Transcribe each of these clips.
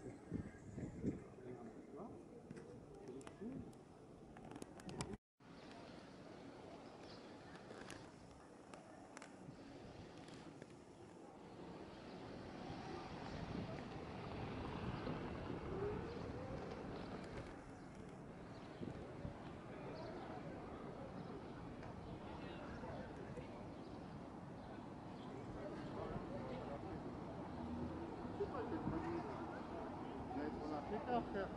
Plus tard, frère.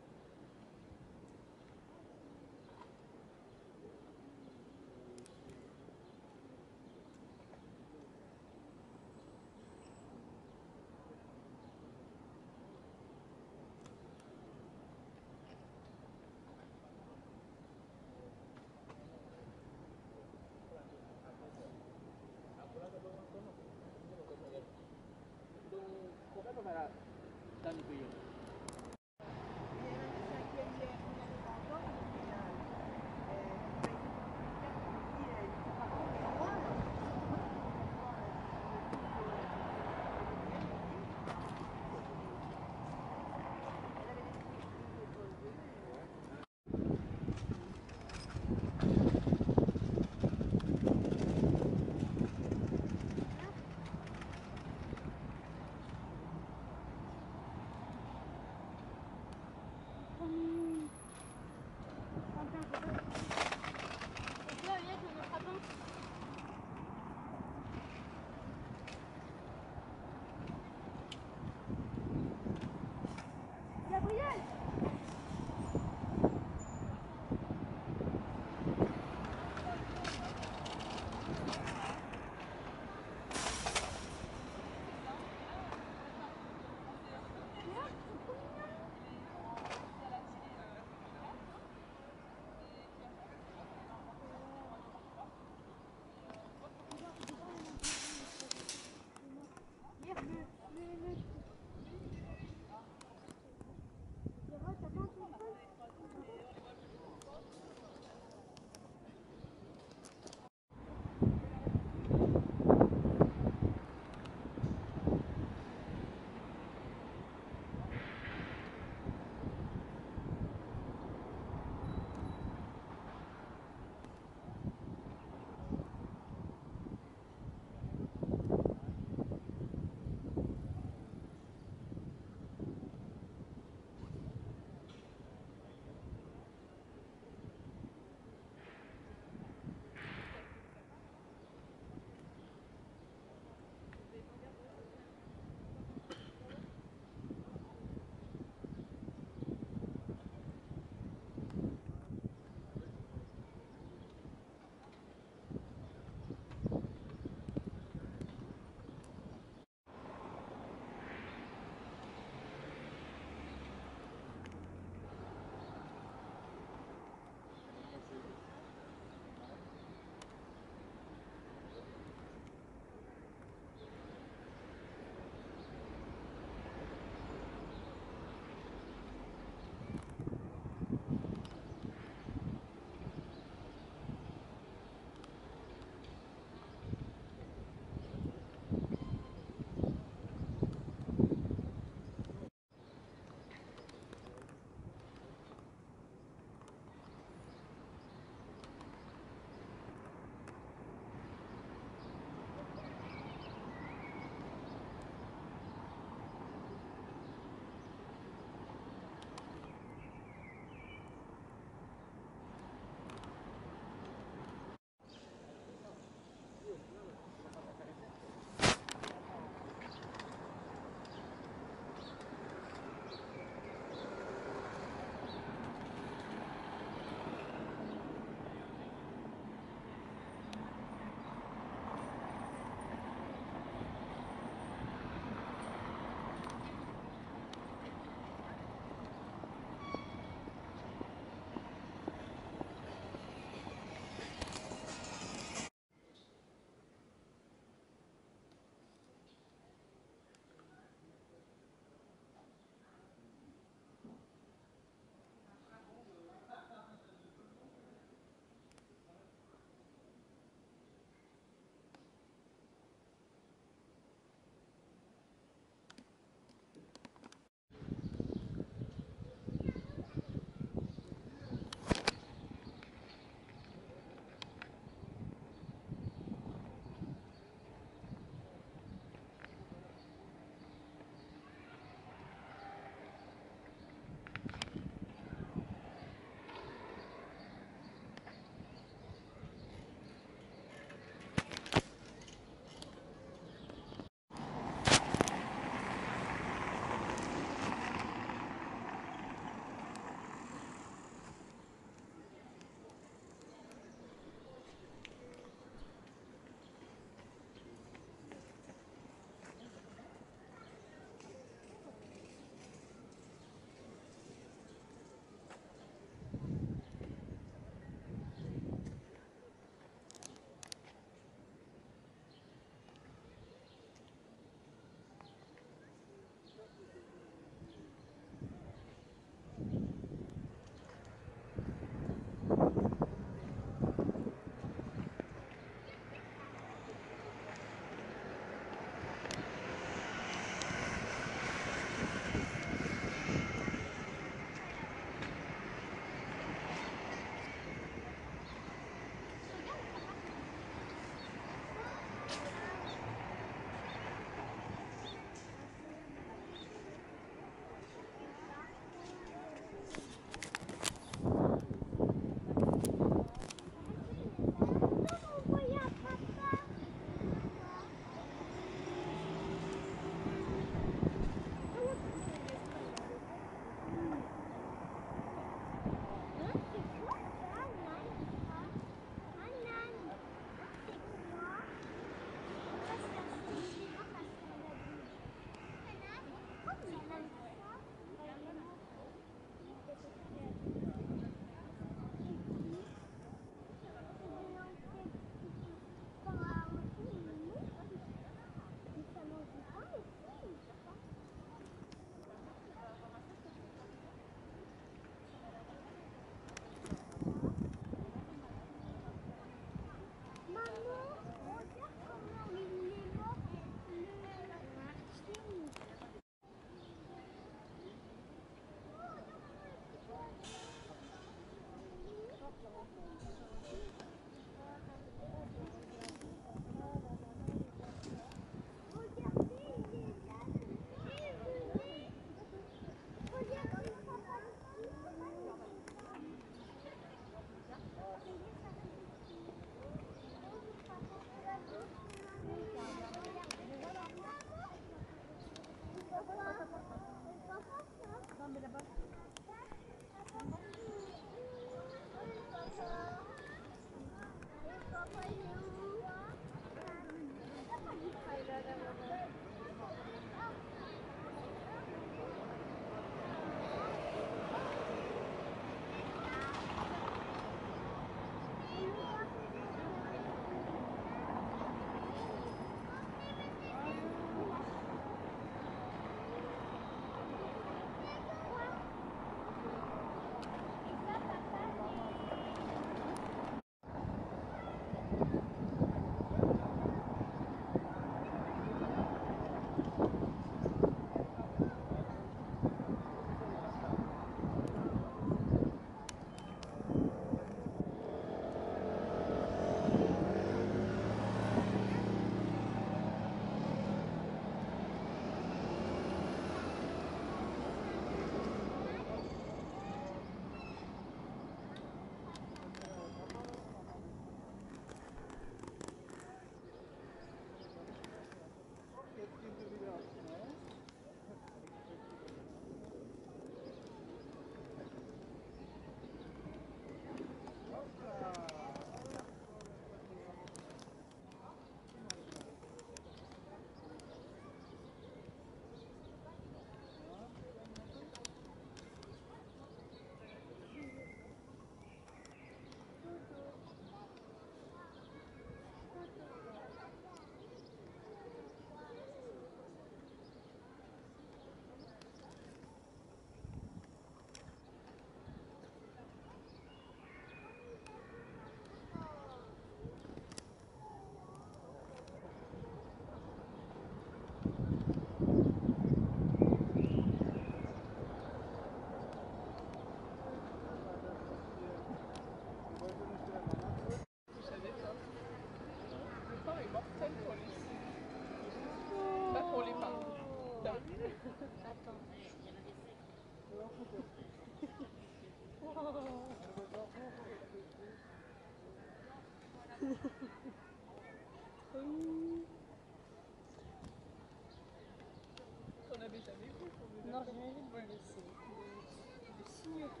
J'imagine, ouais, c'est le signeton.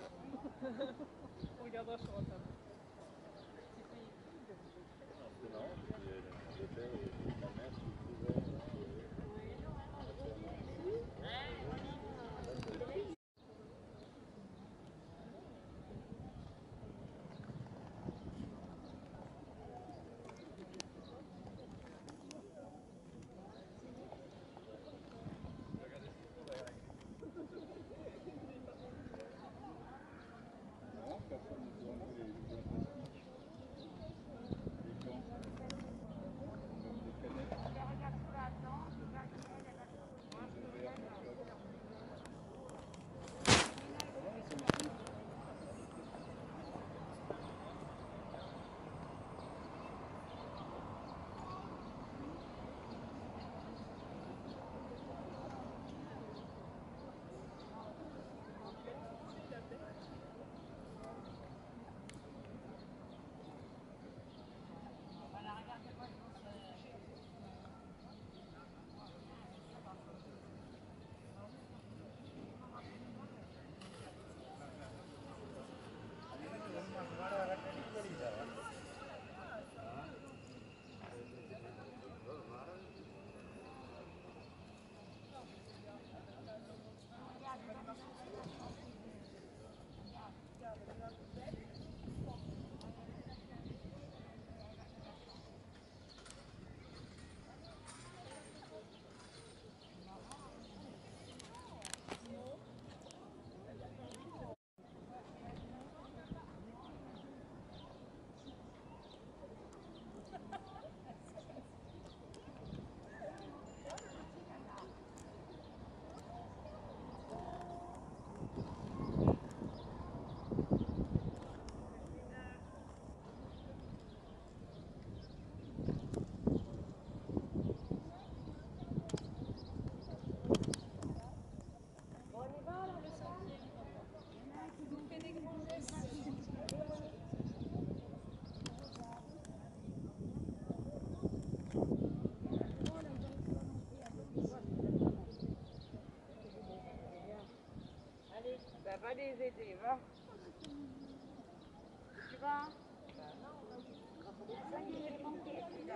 On regardera sur Internet. C'est marrant, parce que le père et la mère sont ouverts. Ça va les aider, va. Tu vas? Ça y est, tranquille, celui-là.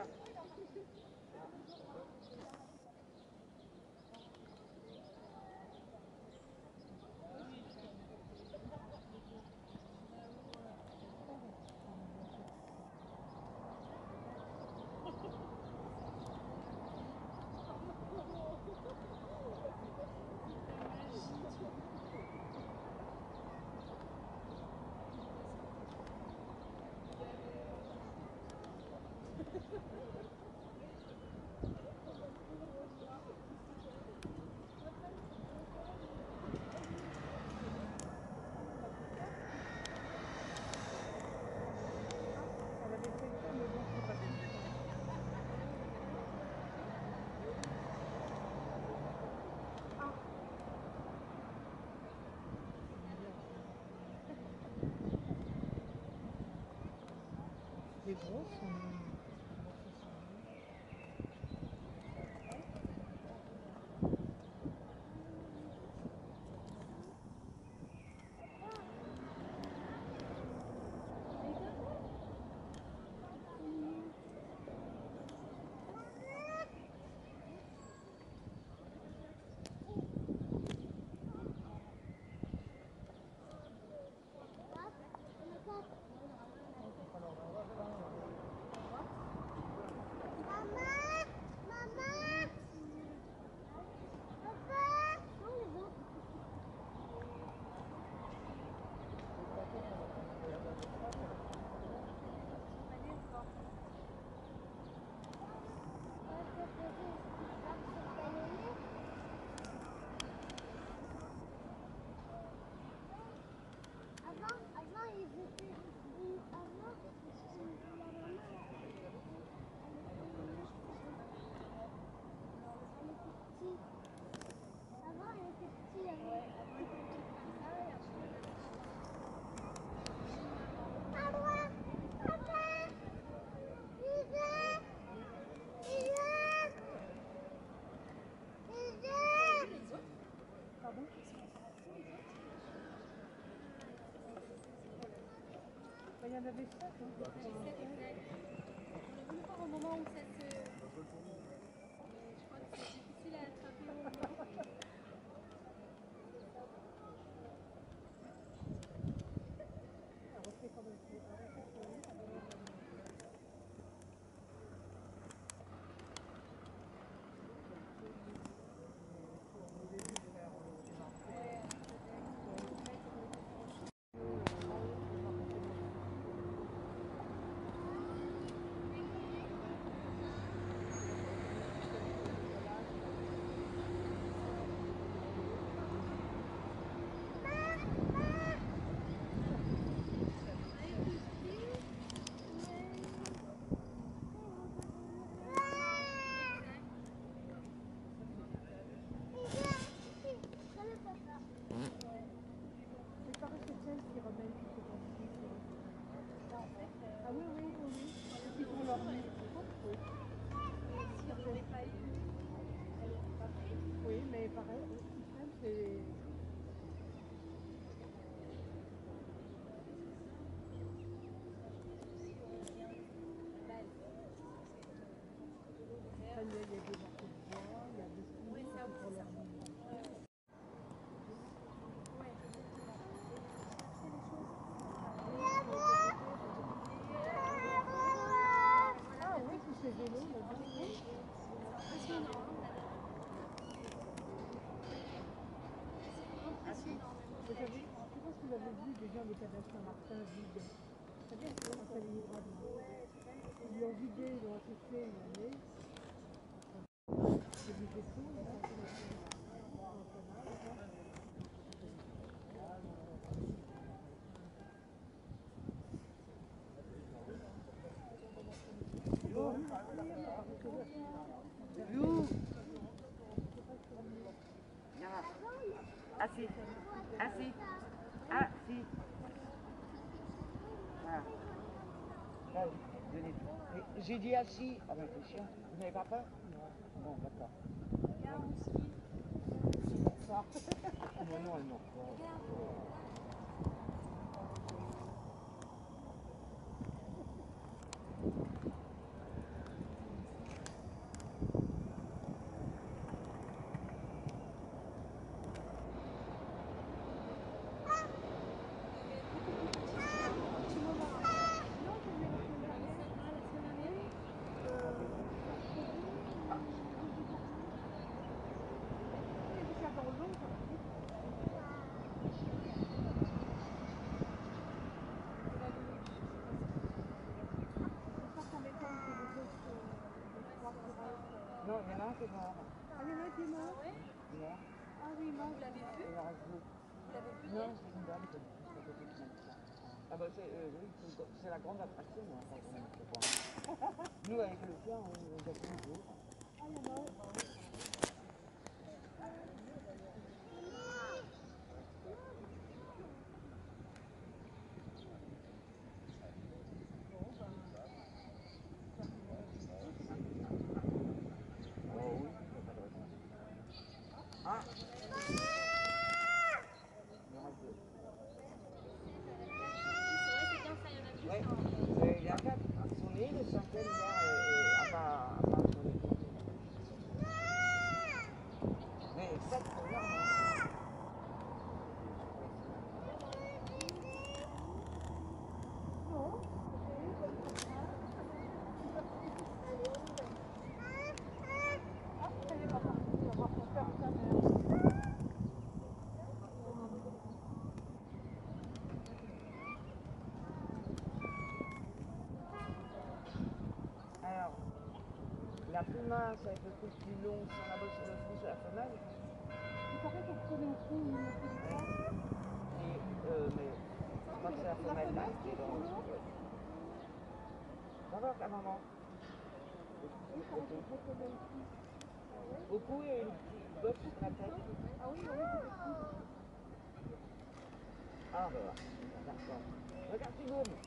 Les gros sont... Il y en avait 7. Hein, On a voulu voir au moment où ça se... je crois que c'est difficile à attraper au moment. on fait quand même plus. Ah oui, oui, oui, oui. Ils font leur vie. Oui, mais pareil, c'est... Il y a des morceaux de bois, il y a des skis qui font leur vie. Ah oui, tous ces vélos, là-bas. Impressionnant. Vous savez, je pense que vous avez vu déjà les cadavres Saint-Martin vides. C'est-à-dire que c'est un Stalingrad. Ils l'ont vidé, ils l'ont assisté, ils l'ont mis. C'est du vaisseau, là. Assis. Assis. Assis. Voilà. Là, donnez tout. J'ai dit assis. Ah ben c'est chiant. Vous n'avez pas peur? Non. Bon, d'accord. Regarde aussi. Non, non, non. Non, il y en a un qui est mort. Ah, il y en a un qui est mort? Mort. Ah oui, mort. Vous l'avez vu? Il en reste deux. Vous l'avez vu? Non, c'est une dame qui est à côté qui m'a dit ça. Ah bah oui, c'est la grande attraction, moi, quand on aime ce point. Nous, avec le chien, on a tous les jours. Ah, il y en a un. Ah. Il en reste deux. C'est bien ça, il y en a plus. Ouais, il y a quatre. Ils sont nés, le cinquième hier à part sur les deux. Mais sept sont là. Alors, la plus mince avec le truc plus long, si on a bossé le fond sur la femelle. Il paraît qu'on reconnaît au fond, il me fait des fois. Mais je crois que c'est la femelle là qui est dans le... Ça va, ta maman? Il paraît qu'on reconnaît aussi. Au cou, il y a une petite botte sur la tête. Ah oui, oui, c'est petit. Ah, bah, d'accord. Regarde, tu gommes.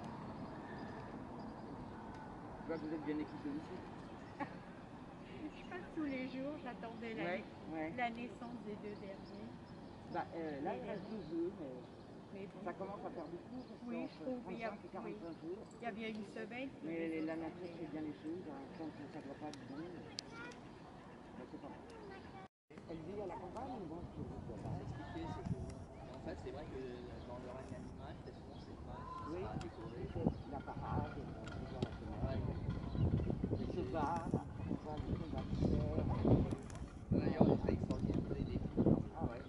Je vois que vous êtes bien équipés aussi. Je suis pas fasse tous les jours. J'attendais Ouais, ouais. la naissance des deux derniers. Bah, là, il reste 2 œufs, Mais mais bon, ça commence à faire beaucoup. oui, je trouve qu'il y a, 35 et 45 jours. il y a bien une semaine. que Mais les la autres nature sont fait bien les choses, hein. Quand ça ne doit pas être bon, bah, c'est pas bon. Elle vit à la campagne ou dans le Ce qui fait, c'est que, en fait, c'est vrai que dans le règne animal, très souvent, c'est pas qui Oui, sera décoré. c'est la parade, c'est bien la Ouais, semaine. exactement. Les chevalles, on voit les combattants. D'ailleurs, on est extraordinaire, vous avez des films. Ah ouais.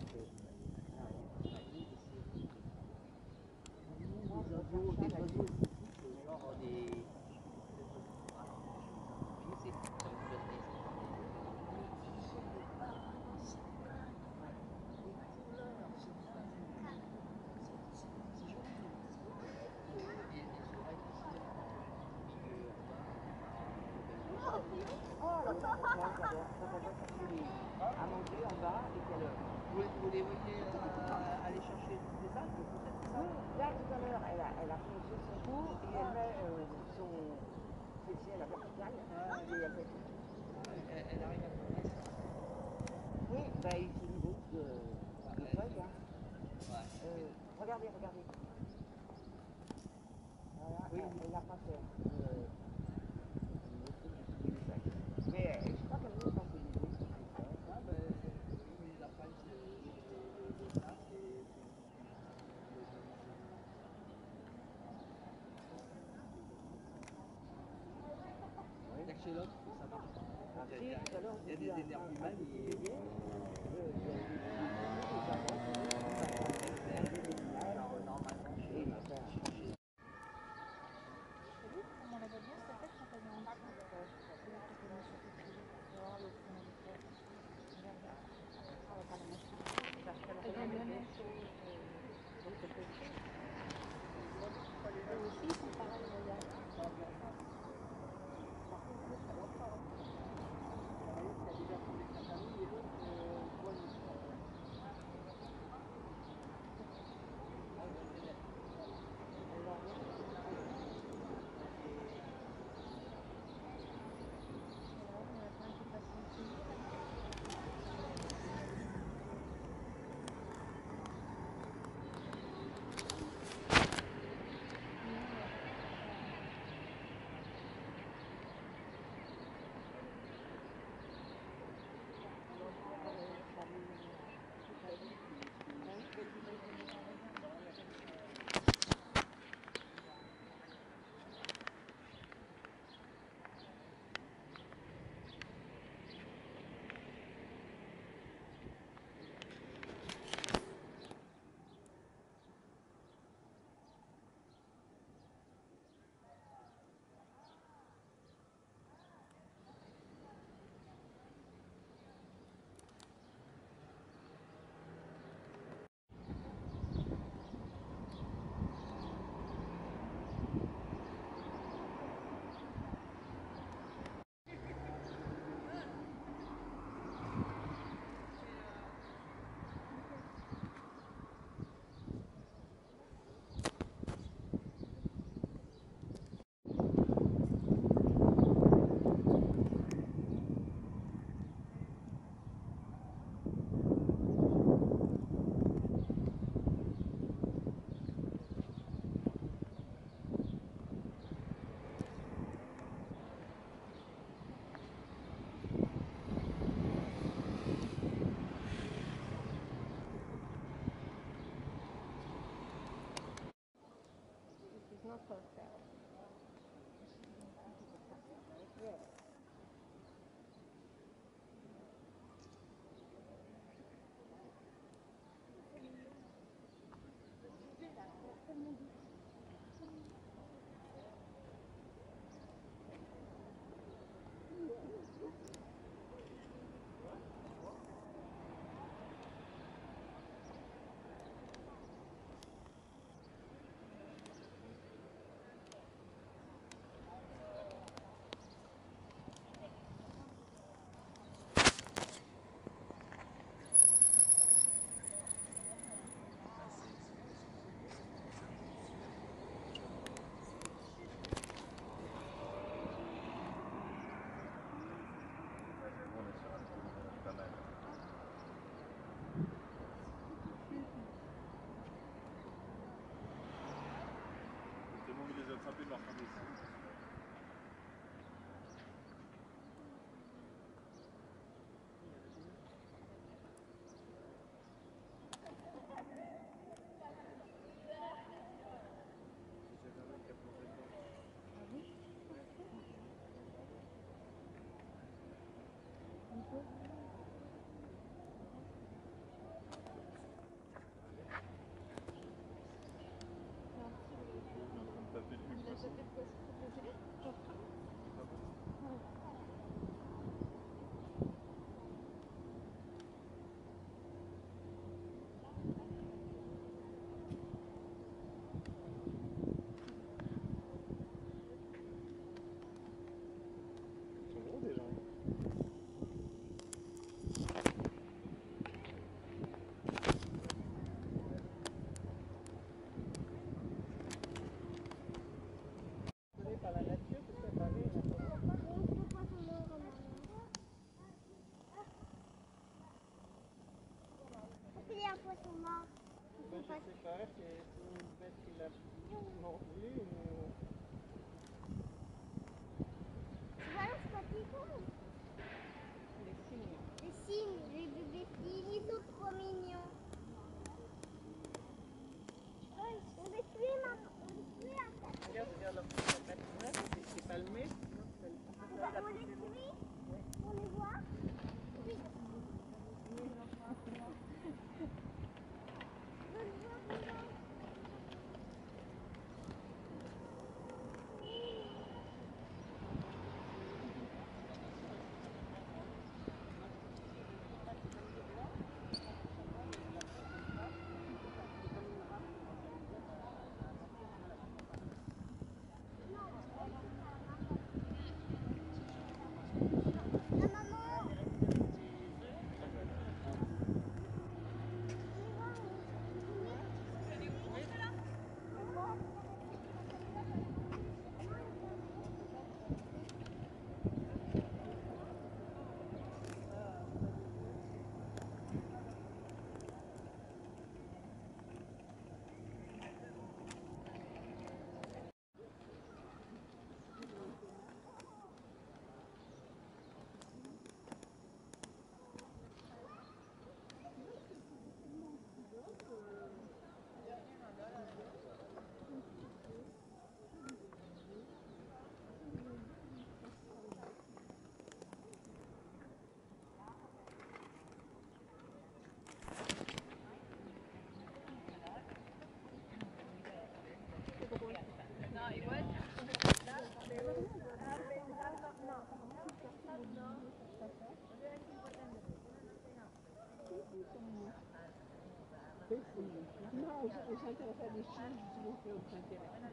Des oiseaux aussi. Genre des. Je sais, ça vous donne des. Oh, la j'adore. Quand elle va chercher à manger en bas et qu'elle... Vous les voyez aller chercher des algues, peut-être, c'est ça? Oui, là tout à l'heure, elle a fait son cours et elle met son fessier à la verticale et elle fait... Elle arrive à trouver ça. Oui, bah il fait une route de feuilles. Hein. Ouais. Regardez. Voilà, oui, elle n'a pas fait. Mais je crois qu'elle veut passer l'idée. Ah, ben, oui, la French, c'est ça, c'est. Il y a que chez l'autre que ça marche pas. Il y a des énergumènes et. Normalement, chez on la voit bien, sa tête quand elle est en dessous. C'est là qu'elle commence à s'écrire. Elle vient de le mettre. Eux aussi, ils sont pareils, regarde. Les cygnes, les bébés cygnes, ils sont trop mignons. On les tuer, maman. On les tuer après. Regarde leur c'est palmé. On les tuer. On les voit. Oui. La maman. Non, on s'intéresse à des chiens, justement, on s'intéresse.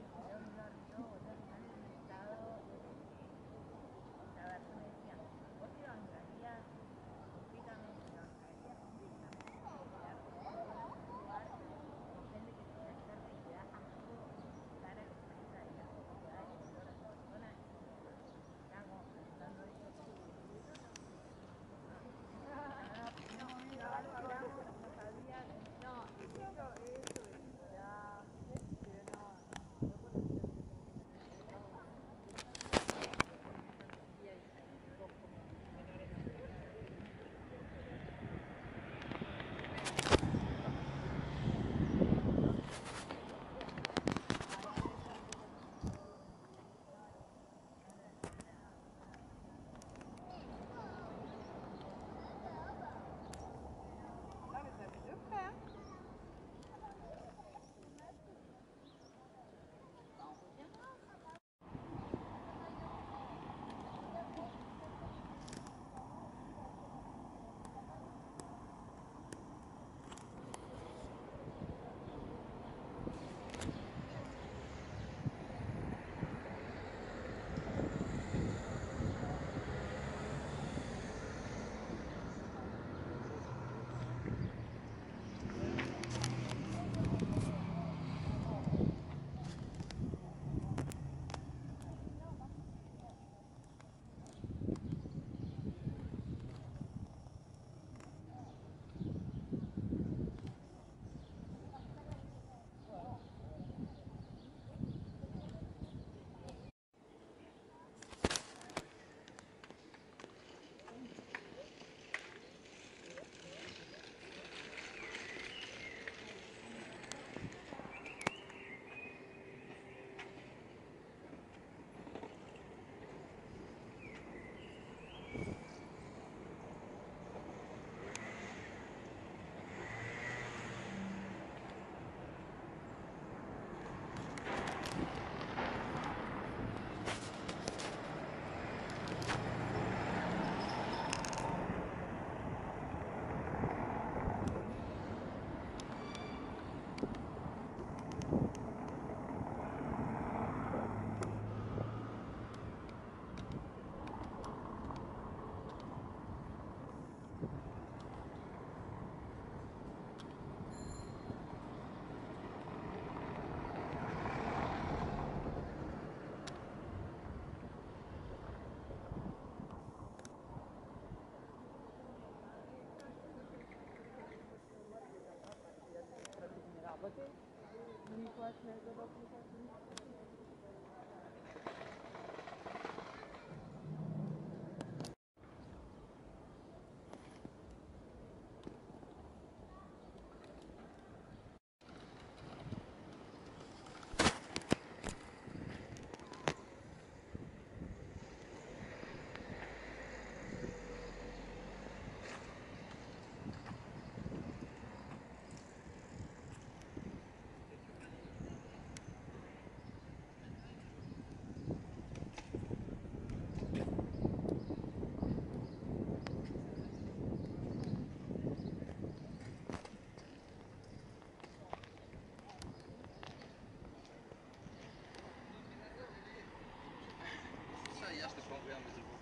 je t'ai pas envoyé un message.